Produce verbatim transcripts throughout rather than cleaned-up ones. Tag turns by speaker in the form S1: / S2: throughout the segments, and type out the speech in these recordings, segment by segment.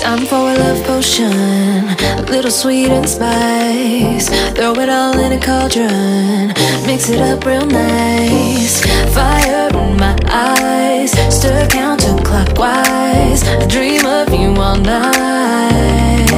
S1: Time for a love potion, a little sweet and spice. Throw it all in a cauldron, mix it up real nice. Fire in my eyes, stir counterclockwise. I dream of you all night.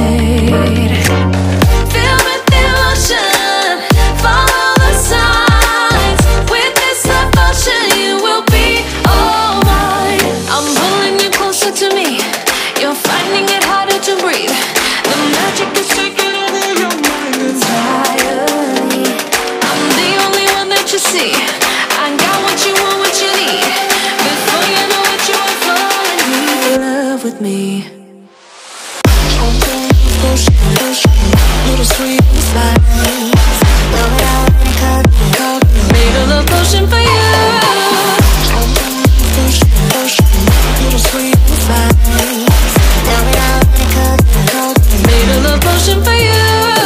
S1: Filled with emotion, follow the signs. With this love potion, you will be all mine. I'm pulling you closer to me. You're finding it harder to breathe. The magic is taking over your mind entirely. I'm the only one that you see. I got what you want, what you need. Before you know it, you are falling deep in love with me. Little sweet spice. Made a love potion for you. Little sweet spice. Made a love potion for you.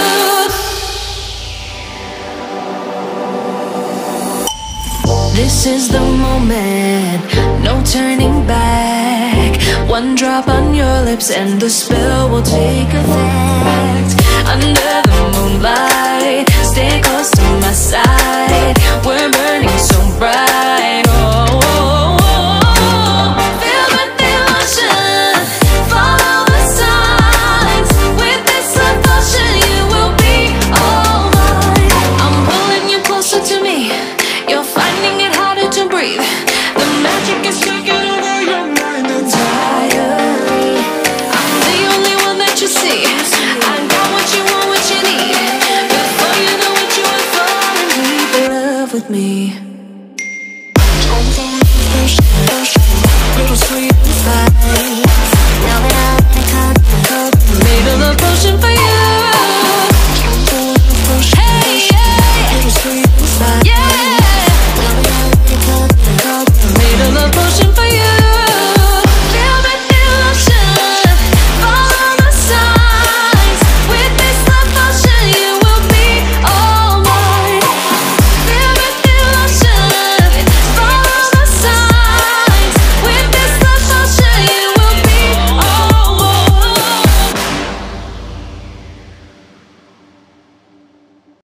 S1: This is the moment, no turning back. One drop on your lips and the spell will take effect. Under the moonlight, stay close to my side. We're burning so bright. Oh, oh, oh, oh. Filled with emotion, follow the signs. With this love potion, you will be all mine. I'm pulling you closer to me. You're finding it harder to breathe. The magic is taking over your mind entirely. I'm the only one that you see. I got what you want, what you need. Before you know it, you are falling deep in love with me.